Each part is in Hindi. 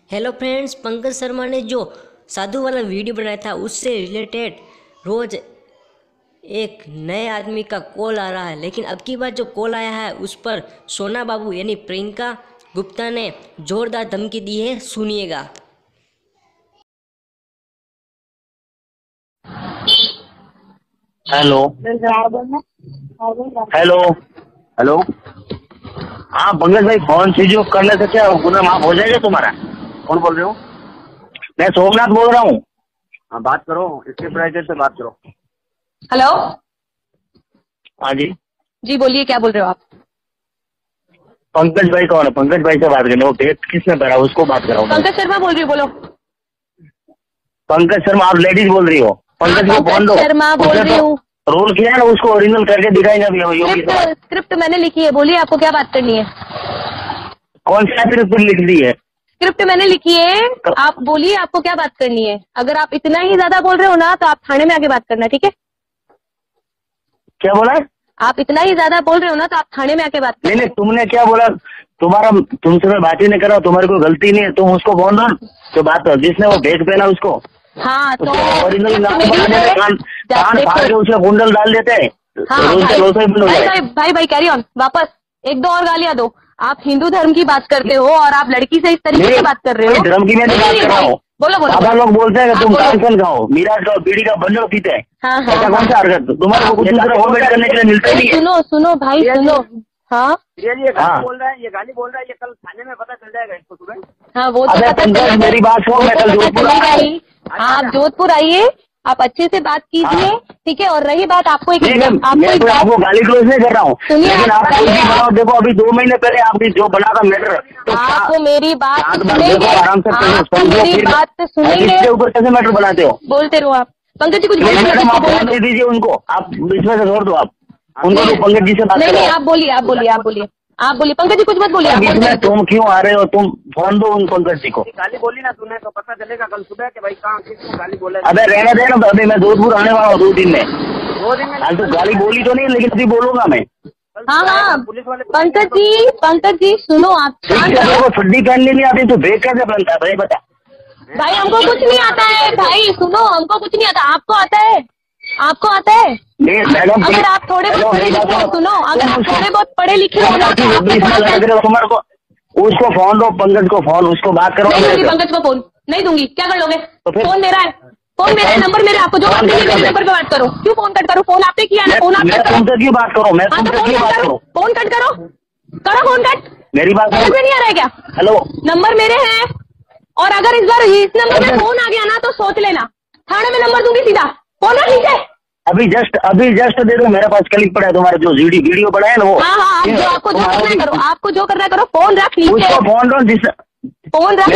हेलो फ्रेंड्स, पंकज शर्मा ने जो साधु वाला वीडियो बनाया था उससे रिलेटेड रोज़ एक नए आदमी का कॉल आ रहा है। लेकिन अब की बार जो कॉल आया है उस पर सोना बाबू यानी प्रियंका गुप्ता ने जोरदार धमकी दी है। सुनिएगा। Hello hello hello. हाँ पंकज भाई, फोन स्विच ऑफ करने से क्या पूरा माफ हो जाएगा तुम्हारा? कौन बोल रहे हो? मैं सोमनाथ बोल रहा हूँ। हाँ बात करो, इसके प्राइवेट से बात करो। हेलो। हाँ जी जी बोलिए, क्या बोल रहे हो आप? पंकज भाई कौन है? पंकज भाई से बात करनी। वो डेट किसने भरा उसको बात कराओ। पंकज शर्मा बोल रही हो, बोलो। पंकज शर्मा, आप लेडीज बोल रही हो? पंकज को फोन दो। शर्मा बोल रही हूँ। रोल किया ना, उसको ओरिजिनल करके दिखाई ना भी। स्क्रिप्ट मैंने लिखी है, बोलिए आपको क्या बात करनी है? कौन सा स्क्रिप्ट लिख दी है? स्क्रिप्ट मैंने लिखी है, आप बोलिए आपको क्या बात करनी है। अगर आप इतना ही ज्यादा बोल रहे हो ना तो आप थाने में आके बात करना, ठीक है? क्या बोला? आप इतना ही ज्यादा बोल रहे हो ना तो आप थाने में आके बात करना। नहीं, तुमने क्या बोला? तुमसे मैं बात ही नहीं कर रहा हूँ। तुम्हारी कोई गलती नहीं है, तुम उसको बोल दो जो बात कर, जिसने वो बैग पहना उसको। हाँ तो ओरिजिनल कान फाड़ के उसमें कुंडल डाल देते हैं। हाँ भाई कैरी ऑन। वापस एक दो और गालियां दो। आप हिंदू धर्म की बात करते हो और आप लड़की से इस तरीके से बात कर रहे हो। धर्म की मैं बात कर रहा हूँ। बोलो बोलो। अब लोग बोलते हैं कि तुम कांसन खाओ, मीराज खाओ, बीड़ी का बंडल पीते हैं। ऐसा कौन सा हरकत तुम्हारे को कुछ करने के लिए मिलता नहीं है? सुनो भाई सुनो। हाँ ये बोल रहा है, ये गाली बोल रहा है, ये कल थाने में पता चल जाएगा इसको सुबह। हाँ वो तो मेरी बात सुनो, मैं कल जोधपुर आप जोधपुर आइए, आप अच्छे से बात कीजिए, ठीक है? और रही बात आपको आपको गाली क्लोज नहीं कर रहा हूँ, लेकिन आप बनाओ। देखो अभी 2 महीने पहले आपने जो बना था मैटर, तो आपको मेरी बात आराम से सुनेंगे। ऊपर कैसे मैटर बनाते हो? बोलते रहो आप। पंकज जी कुछ बोल दीजिए उनको, आप इसमें से छोड़ दो। आप उनको तो पंकज जी से बात करो। नहीं, आप बोलिए पंकज जी कुछ मत बोलिए। तुम क्यों आ रहे हो? तुम फोन दो उन पंकज जी को। गाली बोली ना तूने तो पता चलेगा कल सुबह के भाई कहाँ किसको गाली बोले। अबे रहने देना, अभी मैं जोधपुर आने वाला हूँ 2 दिन में। 2 दिन में तो गाली बोली तो नहीं, लेकिन अभी बोलूंगा मैं। हाँ पुलिस वाले। पंकज जी सुनो, आप ठंडी पहनने नहीं आती तो बैग कैसे बनता है भाई? बता भाई, हमको कुछ नहीं आता है भाई। सुनो, हमको कुछ नहीं आता। आपको आता है? आपको आता है? अगर आप थोड़े बहुत पढ़े लिखे हो, सुनो, अगर आप थोड़े बहुत पढ़े लिखे हो ना तुम्हारे को उसको फोन दो, पंकज को फोन, उसको बात करो। नहीं दूंगी पंकज को फोन, नहीं दूंगी। क्या कर लोगे? फोन मेरा है, नंबर मेरा। आपको जो बात करनी है मेरे नंबर पे बात करो। क्यों फोन कट करो? फोन आपने किया ना, फोन आप कट करो। तुमसे क्यों बात करो? मैं तुमसे क्यों बात करूं? फोन कट करो, फोन कट। मेरी बात समझ में नहीं आ रहा है क्या? हेलो, नंबर मेरे हैं, और अगर इस बार इस नंबर पे फोन आ गया ना तो सोच लेना, थाने में नंबर दूंगी सीधा। फोन रख लीजिए। अभी जस्ट दे दो, मेरे पास क्लिक पड़ा है तुम्हारा जो वीडियो पड़ा है ना वो। हाँ, आपको जो करना है करो, आपको जो करना है करो। फोन रख लीजिए, उसको फोन दो। फोन रख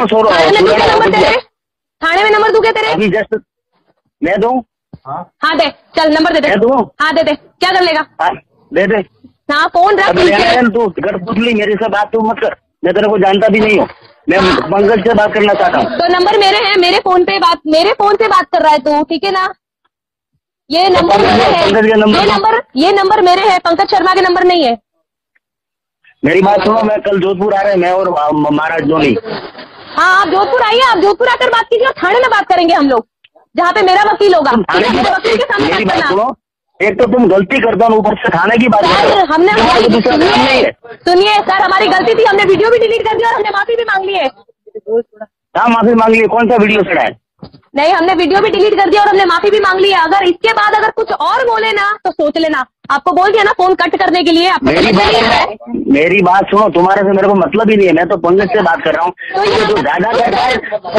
लीजिए। थाने में नंबर दूं क्या तेरे? अभी जस्ट मैं दूं? हाँ दे, चल नंबर दे दे। हाँ दे दे, क्या कर लेगा? दे दे। हाँ फोन रख लीजिए। तू पुतली मेरे से बात तू मत कर, मैं तेरे को जानता भी नहीं हूँ। मैं पंकज से बात करना चाहता हूँ। तो नंबर मेरे हैं, मेरे फोन से बात कर रहा है तू, ठीक है ना? ये नंबर मेरे है, ये नंबर मेरे है, पंकज शर्मा के नंबर नहीं है। मेरी बात सुनो, मैं कल जोधपुर आ रहे हैं, मैं और महाराज धोनी। हाँ आप जोधपुर आइए, आप जोधपुर आकर बात कीजिए। थाने में बात करेंगे हम लोग, जहाँ पे मेरा वकील होगा। वकील के सामने मेरी बात सुनो, एक तो तुम गलती करता हूँ, ऊपर से थाने की बात सर, हमने सुनिए सर, हमारी गलती थी। हमने वीडियो भी डिलीट कर दिया और हमने माफी भी मांग ली है। क्या माफी मांग ली? कौन सा वीडियो चढ़ा है? नहीं, हमने वीडियो भी डिलीट कर दिया और हमने माफी भी मांग ली है। अगर इसके बाद अगर कुछ और बोले ना तो सोच लेना। आपको बोल दिया ना फोन कट करने के लिए। मेरी बात सुनो, तुम्हारे से मेरे को मतलब ही नहीं है। मैं तो पंकज से बात कर रहा हूँ। तो ज्यादा करता है,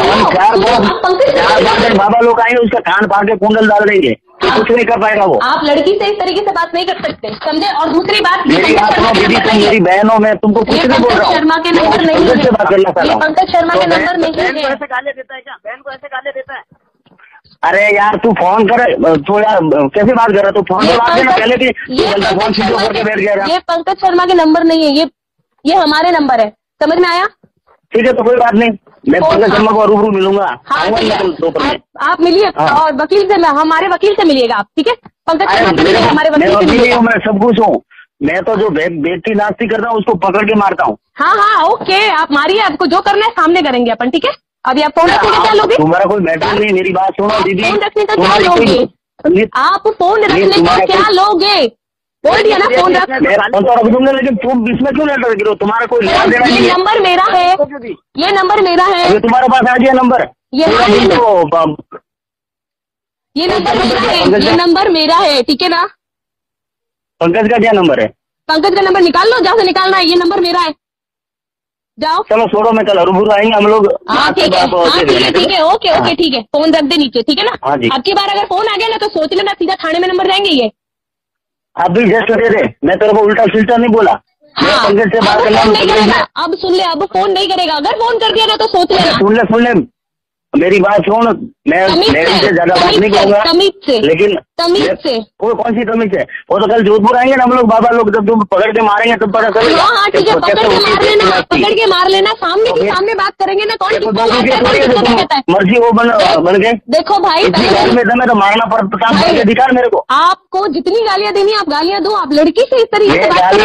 चार बाबा लोग आएंगे, उसका कान फाड़ के कुंडल डाल देंगे, तो कुछ नहीं कर पाएगा वो। आप लड़की से इस तरीके से बात नहीं कर सकते, समझे? और दूसरी बात, मेरी बात सुनो दीदी, तुम मेरी बहन हो, मैं तुमको कुछ नहीं बोल रहा हूँ। शर्मा के नंबर नहीं है, बात करना चाह रहा हूँ। पंकज शर्मा के नंबर नहीं है। बहन को ऐसे गाली देता है क्या? बहन को ऐसे गाली देता है? अरे यार तू फोन कर तो यार, कैसे बात कर रहा? तू फोन पे बात करना पहले भी फोन स्विच ऑफ करके बैठ गया। ये पंकज शर्मा के नंबर नहीं है, ये हमारे नंबर है। समझ में आया? ठीक है, तो कोई बात नहीं, मैं पंकज शर्मा को रूबरू मिलूंगा। आप मिलिए और वकील से, हमारे वकील से मिलिएगा आप, ठीक है? पंकज शर्मा से मिलिए, हमारे वकील से मिलिएगा। मैं सब कुछ हूँ, मैं तो जो व्यक्ति नास्ती करता हूँ उसको पकड़ के मारता हूँ। हाँ हाँ ओके, आप मारिए, आपको जो करना है सामने करेंगे अपन, ठीक है। अभी आप फोन रखने का क्या लोगे? तुम्हारा कोई मैटर नहीं, मेरी बात सुनो दीदी। फोन रखने का क्या लोगे? आप फोन रखने का क्या लोगे? बोल दिया ना फोन रख। तो रख दूंगा, लेकिन तुम इसमें क्यों लेटर गिरो? तुम्हारा कोई लेना देना नहीं ये है। नंबर मेरा है, ये नंबर मेरा है, अभी तुम्हारे पास आ गया नंबर। ये नंबर मेरा है, ये नंबर मेरा है, ठीक है ना। पंकज का क्या नंबर है? पंकज का नंबर निकाल लो, जहाँ से निकालना है, ये नंबर मेरा है, जाओ। चलो छोड़ो, मैं कल रूबरू आएंगे हम लोग। हाँ ठीक है, हाँ ठीक है, ओके ओके ठीक है, फोन रख दे नीचे, ठीक है ना। हाँ जी। अब की बार अगर फोन आ गया ना तो सोच लेना सीधा थाने में नंबर जाएंगे ये। आप भी जस्ट दे दे, मैं तेरे को उल्टा सिल्टा नहीं बोला। मैं पंकज से बात करना। फोन नहीं करेगा, अब सुन ले, अब फोन नहीं करेगा, अगर फोन कर दिया ना तो सोच लेना। सुन ले मेरी बात सुन, मैं से ज्यादा बात नहीं करूंगा, तमीज से, लेकिन तमीज से। वो कौन सी तमीज है? वो तो कल जोधपुर आएंगे ना हम लोग, बाबा लोग, जब तुम पकड़ के मारेंगे तब पता चलेगा। हाँ हाँ ठीक है, पकड़ के मार लेना, सामने की सामने बात करेंगे ना, कौन कहता है मर्जी वो बन गए। देखो भाई, में दम है तो मारना पड़ता, दिखा मेरे को। आपको जितनी गालियाँ देनी आप गालियाँ दो, आप लड़की से इस तरीके से बात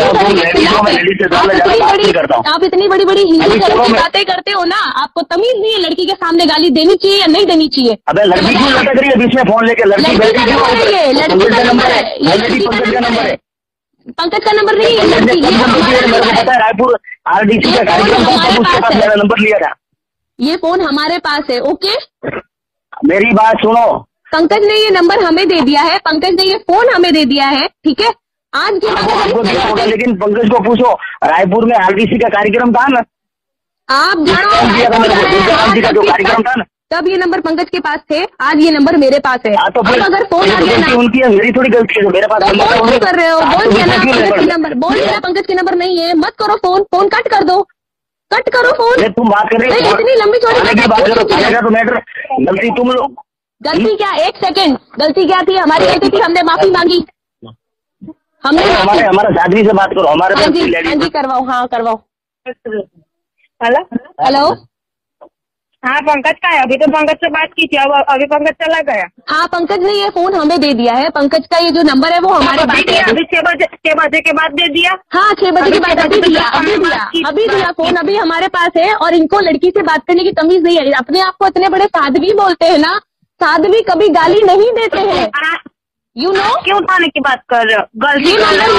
आप इतनी बड़ी बड़ी हिंदी की बातें करते हो ना, आपको तमीज नहीं है लड़की के सामने गाली देनी चाहिए या नहीं देनी चाहिए। अबे लड़की क्यों लटक रही है बीच में फोन लेके? लड़की का नंबर है, लड़की का नंबर है, पंकज का नंबर है। पंकज का नंबर नहीं है, मेरे को पता है, रायपुर RDC का कार्यक्रम था, तब उसके पास मेरा नंबर लिया था। ये फोन हमारे पास है, ओके। मेरी बात सुनो, पंकज ने ये नंबर हमें दे दिया है, पंकज ने ये फोन हमें दे दिया है, ठीक है। आज के बाद लेकिन पंकज को पूछो, रायपुर में RDC का कार्यक्रम था ना, आप का जो कार्यक्रम था ना, तब ये नंबर पंकज के पास थे, आज ये नंबर मेरे पास है। तो फिर अगर फोन आ गया ना, उनकी है, मेरी थोड़ी गलती है, मेरे पास फोन कर रहे हो, बोल दिया ना पंकज के नंबर, बोल दिया पंकज के नंबर नहीं है, मत करो फोन, फोन कट कर दो, कट करो फोन। तुम बात कर रहे हो, इतनी लंबी चौड़ी बात तो मैटर, गलती तुम लोग। गलती क्या? एक सेकंड, गलती क्या थी? हमारी गलती थी, हमने माफी मांगी, हमने हमारे आदमी से बात करो, हमारे हाँ जी करवाओ, हाँ करवाओ। हेलो हेलो, हाँ पंकज का है, अभी तो पंकज से बात की थी, अब अभी पंकज चला गया। हाँ पंकज ने ये फोन हमें दे दिया है, पंकज का ये जो नंबर है वो हमारे पास है। अभी 6 बजे के बाद दे दिया। हाँ 6 बजे के बाद अभी दिया फोन, अभी हमारे पास है। और इनको लड़की से बात करने की तमीज नहीं है, अपने आप को इतने बड़े साध्वी बोलते हैं ना, साध्वी कभी गाली नहीं देते हैं, यू नो। क्यों उठाने की बात कर रहे हो? गलती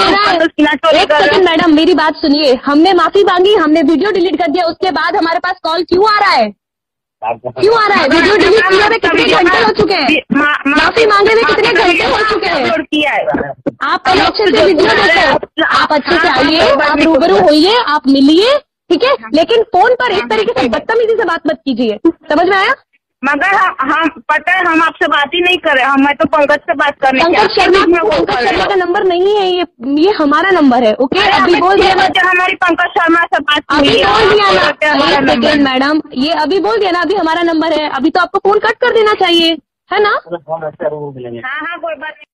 एक सेकंड मैडम, मेरी बात सुनिए, हमने माफी मांगी, हमने वीडियो डिलीट कर दिया, उसके बाद हमारे पास कॉल क्यों आ रहा है? क्यों आ रहा है? वीडियो डिलीट किए हुए कितने घंटे हो चुके हैं? माफी मांगे हुए कितने घंटे हो चुके हैं? आप पहले अच्छे से वीडियो देखो, आप अच्छे से आइए, आप रूबरू होइए, आप मिलिए, ठीक है। लेकिन फोन पर इस तरीके से बदतमीजी से बात मत कीजिए, समझ में आया? मगर हम पता है, हम आपसे बात ही नहीं कर रहे, मैं तो पंकज से बात करने। पंकज शर्मा का नंबर नहीं है ये हमारा नंबर है, ओके। अभी बोल दिया ना, हमारी पंकज शर्मा से बात, अभी बोल दिया ना, सेकेंड मैडम, ये अभी बोल दिया ना, अभी हमारा नंबर है, अभी तो आपको फोन कट कर देना चाहिए, है ना। हाँ कोई बात नहीं।